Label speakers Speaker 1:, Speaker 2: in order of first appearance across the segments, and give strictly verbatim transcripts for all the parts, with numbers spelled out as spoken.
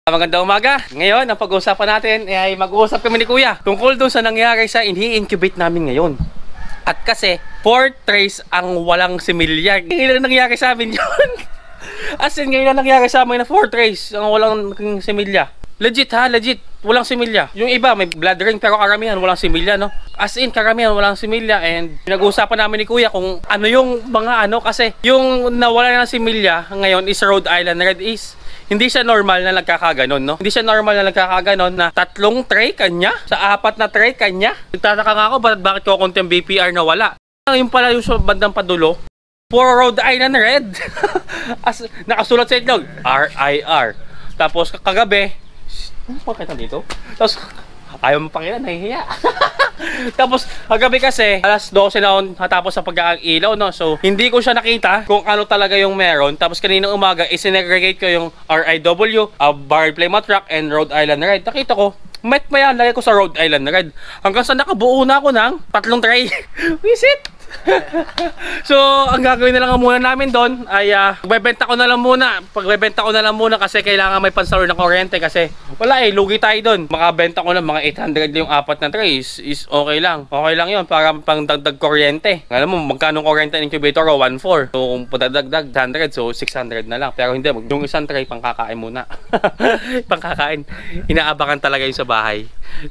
Speaker 1: Magandang umaga. Ngayon, ang pag-uusapan natin ay mag-uusap kami ni Kuya tungkol doon sa nangyari sa ini-incubate namin ngayon. At kasi, four trays ang walang similya. Ngayon lang nangyari sa amin yun. As in, ngayon lang nangyari sa amin na four trays ang walang similya. Legit ha, legit. Walang similya. Yung iba, may blood ring, pero karamihan walang similya, no? As in, karamihan walang similya. And pinag-uusapan namin ni Kuya kung ano yung mga ano. Kasi yung nawala ng similya ngayon is Rhode Island Red is hindi siya normal na nagkakaganon, no? Hindi siya normal na nagkakaganon na tatlong tray kanya, sa apat na tray kanya. Nagtataka nga ako, bakit, bakit ko konti ang B P R na wala? Yung pala yung sa bandang padulo, puro Rhode Island Red. As, nakasulat sa itlog, R I R. Tapos kagabi, ano pa kita dito? Tapos, ayaw mo pakita, nahihiya. Tapos, kagabi kasi, alas dose na on, tapos sa pagkakailaw, no? So, hindi ko siya nakita kung ano talaga yung meron. Tapos, kaninang umaga, isinegregate ko yung R I W, uh, Barred Plymouth Rock, and Rhode Island Red. Nakita ko, met maya, lagay ko sa Rhode Island Red. Hanggang sa nakabuo na ako ng tatlong tray. Visit! So, ang gagawin na lang muna namin doon ay uh, pagbebenta ko na lang muna. Pagbebenta ko na lang muna kasi kailangan may pansalo ng kuryente kasi wala eh, lugi tayo doon. Makabenta ko lang mga eight hundred yung apat na trays is okay lang. Okay lang yun para pang dagdag kuryente. Alam mo, magkano kuryente incubator ko? one four. So, kung padagdag one hundred, so six hundred na lang. Pero hindi, yung isang tray pangkakain muna. Pangkakain. Inaabakan talaga yung sa bahay.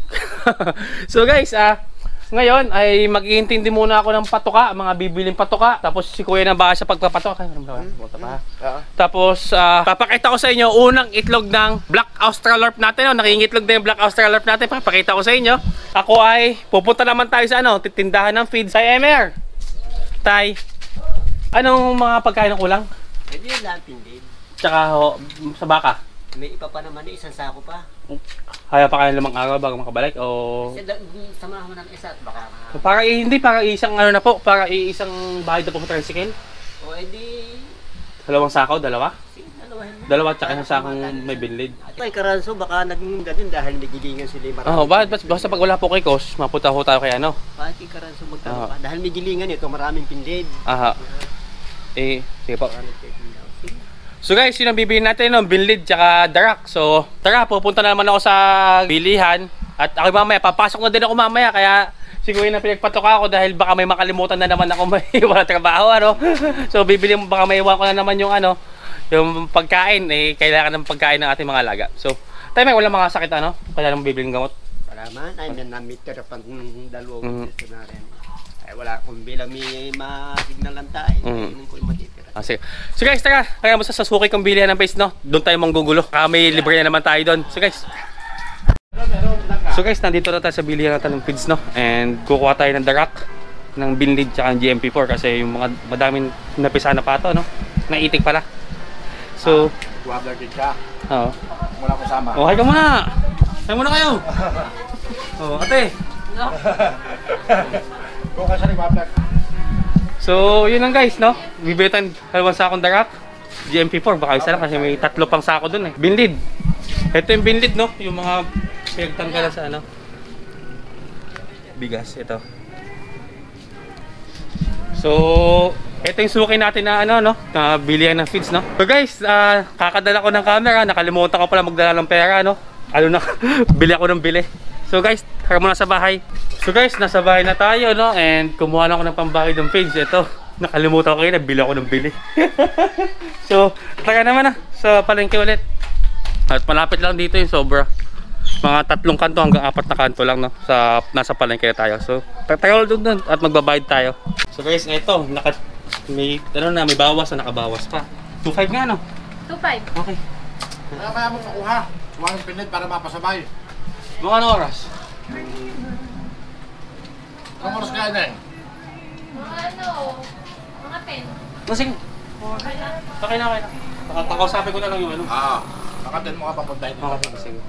Speaker 1: So guys, ah uh, ngayon ay mag-iintindi muna ako ng patuka, mga bibiling patuka. Tapos si Kuya na baka sa pagpapatuka. Hmm. Hmm. Tapos uh, papakita ko sa inyo unang itlog ng Black Australorp natin. Oh. Nakingitlog na yung Black Australorp natin. Papakita ko sa inyo. Ako ay pupunta naman tayo sa ano, titindahan ng feeds. Tay Emer, Tay, anong mga pagkain ng kulang?
Speaker 2: Pwede yung lahat hindi.
Speaker 1: Tsaka oh, sa baka?
Speaker 2: May ipa pa naman eh, isang sako pa.
Speaker 1: Kaya pa kayo lamang araw bago makabalik o...
Speaker 2: Samahan mo ng isa at baka...
Speaker 1: So, para i hindi, para isang ano na po, para isang bahay na po sa tricycle?
Speaker 2: O edi...
Speaker 1: Dalawang sakaw, dalawa?
Speaker 2: Sige, dalawahin mo.
Speaker 1: Dalawa, tsaka isang sakong may binlid.
Speaker 2: At may karanso, baka naging ganun dahil nagilingan sila yung marami.
Speaker 1: Oo, oh, basta, basta pag wala po kay Kos, mapunta ho tayo kay ano?
Speaker 2: Bakit yung karanso magkaroon pa? Dahil may gilingan ito, maraming pindid.
Speaker 1: Aha. Eh, sige po. So guys, yun ang bibili natin, no? Binlid tsaka darak. So, tara, pupunta na naman ako sa bilihan. At ako mamaya, papasok na din ako mamaya. Kaya siguro na pinagpatoka ako dahil baka may makalimutan na naman ako may wala trabaho, ano? So, bibili mo, baka may iwan ko na naman yung ano, yung pagkain. Eh, kailangan ng pagkain ng ating mga alaga. So, tayo may wala mga sakit, ano? Kaya nang bibiling gamot.
Speaker 2: Wala man, ay nanamiter pang dalawang
Speaker 1: mm.
Speaker 2: peso na rin. Ay, wala akong bilang may masignalan tayo. Mm. Yun ko yung matitira.
Speaker 1: Ah, sige. So guys, tara. Kaya mo sa suki kong bilihan ng paste, no? Doon tayo manggugulo. Kaya may libre na naman tayo doon. So guys. So guys, nandito na tayo sa bilihan natin ng feeds, no? And kukuha tayo ng darak, ng binlid, tsaka ng G M P four kasi yung mga madaming napisa na pato, no? Naitik pala. So,
Speaker 3: Guwabla din siya.
Speaker 1: Oo.
Speaker 3: Wala ko sama.
Speaker 1: Oh, hi ka muna. Hi muna kayo. Oh, ate.
Speaker 3: Kung ka siya ni Guwabla.
Speaker 1: So, yun lang guys, no? Bibitan dalawang sakong darak, G M P four, baka isa lang kasi may tatlo pang sako dun eh. Binlid. Ito yung binlid, no? Yung mga pinagtanggalan sa ano. Bigas, ito. So, ito yung suki natin na ano, no? Na bilihan ng feeds, no? So guys, uh, kakadala ko ng camera, nakalimutan ko pala magdala ng pera, no? Ano na, bili ako ng bili. So guys, tara muna sa bahay. So guys, nasa bahay na tayo, no? And kumuha na ako ng pambakid ng feeds. Ito, nakalimutan ko kayo, nabili ako ng bili. So, tara naman na sa palengke ulit. At malapit lang dito yung sobra. Mga tatlong kanto hanggang apat na kanto lang, no? Sa, nasa palengke na tayo. So, tayo doon doon at magbabayad tayo. So guys, ito, naka, may, ano na, may bawas na nakabawas pa. two five nga, no?
Speaker 4: two five.
Speaker 1: Okay.
Speaker 3: Kaya kaya mo makuha. Huwag pinid para mapasabay.
Speaker 1: Mga ano oras?
Speaker 3: Anong oras kaya na eh?
Speaker 4: Mga ano, mga ten.
Speaker 1: Nasing.
Speaker 4: Okay na.
Speaker 1: Okay na, okay na. Nakakausapin ko na lang yung ano.
Speaker 3: Ah, nakatin mo ka papuntahin dito.
Speaker 1: Okay, sige.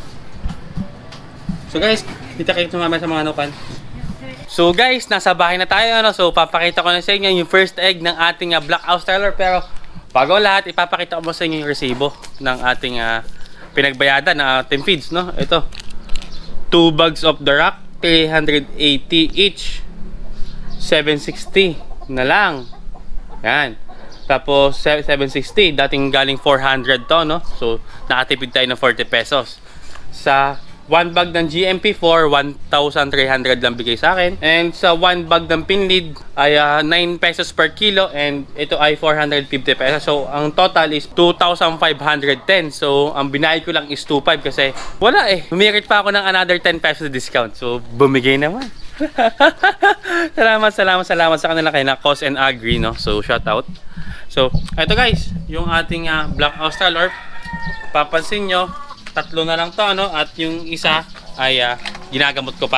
Speaker 1: So guys, kita kayo tumama sa mga nukan. So guys, nasa bahay na tayo, ano? So papakita ko na sa inyo yung first egg ng ating uh, Black Australorp. Pero bago lahat, ipapakita ko mo sa inyo yung resibo ng ating uh, pinagbayadan ng ating feeds, no? Ito. Two bags of the rock, three hundred eighty each. seven sixty na lang. Yan. Tapos seven sixty, dating galing four hundred to, no? So nakatipid tayo ng forty pesos. Sa one bag ng G M P four, one thousand three hundred lang bigay sa akin. And sa one bag ng Pinlead ay uh, nine pesos per kilo, and ito ay four hundred fifty pesos. So ang total is two thousand five hundred ten. So ang binayad ko lang is two thousand five kasi wala eh. Humirit pa ako ng another ten pesos discount. So bumigay naman. salamat, salamat, salamat sa kanila kay na Cos and Agri, no? So shout out. So, eto guys, yung ating uh, Black Australorp. Papansin nyo, tatlo na lang to, ano? At yung isa ay uh, ginagamot ko pa.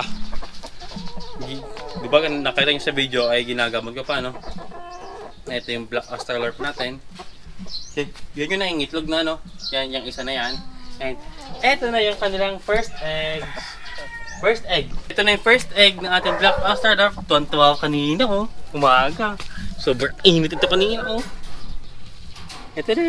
Speaker 1: Di ba, nakita nyo sa video ay ginagamot ko pa, no? Ito yung Black Australorp natin. Yan yun na yung itlog na, no? Yan, yung isa na yan. And eto na yung kanilang first eggs. First egg. Ito na yung first egg ng ating Black Australorp. Tuwan-tuwa kanina, oh. Umaga. Sobrang init ito kanina, oh. Ito na.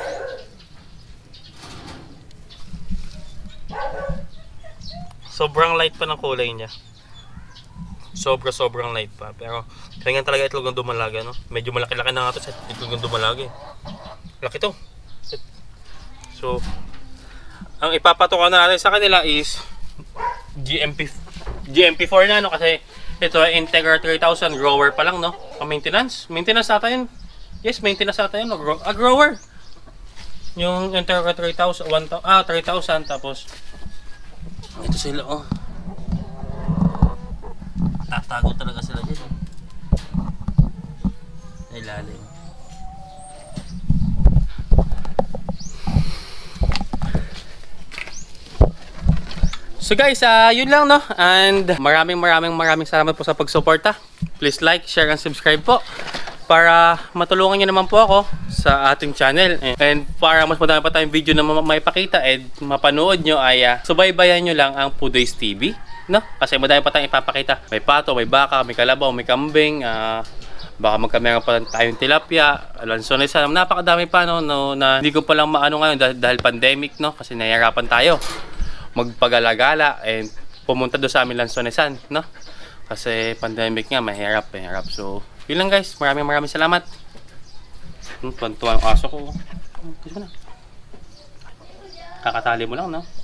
Speaker 1: Sobrang light pa ng kulay niya. Sobra sobrang light pa. Pero kailangan talaga itlog ng dumalaga, no? Medyo malaki-laki na nga ito sa itlog ng dumalaga. Laki to. So, ang ipapatukan na natin sa kanila is G M P G M P four na, no? Kasi ito ay Integra three thousand grower pa lang, no? Ang maintenance. Maintenance ata yun. Yes, maintenance ata yun. No? Grow, ah, grower. Yung Integra three thousand, one, ah, three thousand. Tapos, ito sila, oh. Tatago talaga sila dyan. Ay, lalim. So guys, uh, yun lang, no? And maraming maraming maraming salamat po sa pagsuporta. Please like, share, and subscribe po para matulungan nyo naman po ako sa ating channel. And para mas madami pa tayong video na maipakita at mapanood nyo ay uh, subaybayan nyo lang ang Pudoy's T V, no? Kasi madami pa tayong ipapakita. May pato, may baka, may kalabaw, may kambing, uh, baka magkameron pa tayong tilapia, lansones, napakadami pa, no, no, na hindi ko pa lang maano ngayon dahil, dahil pandemic, no? Kasi nahihirapan tayo magpagala-gala and pumunta doon sa amin lansonesan, no? Kasi pandemic nga, mahirap, mahirap. So, yun lang guys. Maraming maraming salamat. Tuwan-tuwa ang aso ko. Kakatali mo lang, no?